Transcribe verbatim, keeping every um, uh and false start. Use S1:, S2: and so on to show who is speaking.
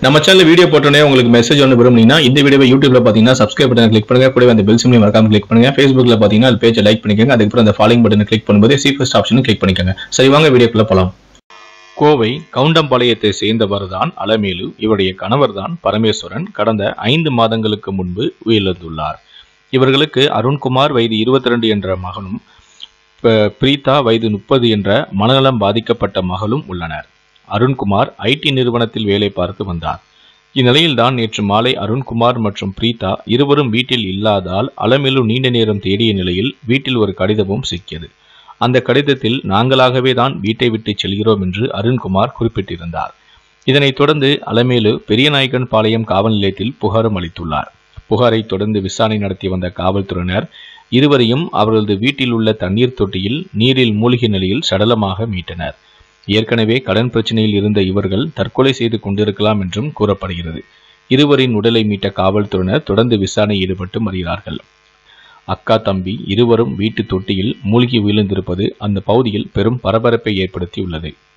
S1: நம்ம channel video போட்டோனே உங்களுக்கு message ஒன்று விரும்புனீங்கன்னா இந்த வீடியோவை யூடியூப்ல பாத்தீங்கன்னா சப்ஸ்கிரைப் பட்டனை கிளிக் பண்ணுங்க, கூடவே அந்த பெல் சிம்பலையும் மறக்காம கிளிக் பண்ணுங்க. Facebookல பாத்தீங்கன்னா அது பேஜை லைக் பண்ணிக்கோங்க, அதுக்கப்புறம் அந்த ஃபாலோயிங் பட்டனை கிளிக் பண்ணும்போது சி ஃபர்ஸ்ட் ஆப்ஷனும் கிளிக் பண்ணிக்கோங்க. சரி வாங்க வீடியோக்குள்ள போலாம். கோவை கவுண்டம்பாளையத்தை சேர்ந்தவர் தான் அலமேலு. இவருடைய கணவர் தான் பரமேஸ்வரன். கடந்த ஐந்து மாதங்களுக்கு முன்பு உயிரிழந்துள்ளார். இவர்களுக்கு அருண்குமார் வயது இருபத்தி ரெண்டு என்ற மகனும் பிரீதா வயது முப்பது என்ற மனநலம் பாதிக்கப்பட்ட மகளும் உள்ளனர். அருண்குமார் ஐடி நிறுவனத்தில் வேலை பார்த்து வந்தார். இந்நிலையில்தான் நேற்று மாலை அருண்குமார் மற்றும் பிரீதா இருவரும் வீட்டில் இல்லாதால் அலமேலு நீண்ட நேரம் தேடிய நிலையில் வீட்டில் ஒரு கடிதமும் சிக்கியது. அந்த கடிதத்தில் நாங்களாகவே தான் வீட்டை விட்டு செல்கிறோம் என்று அருண்குமார் குறிப்பிட்டிருந்தார். இதனைத் தொடர்ந்து அலமேலு பெரியநாயக்கன் பாளையம் காவல் நிலையத்தில் புகாரும் அளித்துள்ளார். புகாரை தொடர்ந்து விசாரணை நடத்தி வந்த காவல்துறையினர் இருவரையும் அவர்களது வீட்டில் உள்ள தண்ணீர் தொட்டியில் நீரில் மூழ்கிய நிலையில் சடலமாக மீட்டனர். ஏற்கனவே கடன் பிரச்சனையில் இருந்த இவர்கள் தற்கொலை செய்து கொண்டிருக்கலாம் என்றும் கூறப்படுகிறது. இருவரின் உடலை மீட்ட காவல்துறையினர் தொடர்ந்து விசாரணை ஈடுபட்டு வருகிறார்கள். அக்கா தம்பி இருவரும் வீட்டு தொட்டியில் மூழ்கி விழுந்திருப்பது அந்த பகுதியில் பெரும் பரபரப்பை ஏற்படுத்தியுள்ளது.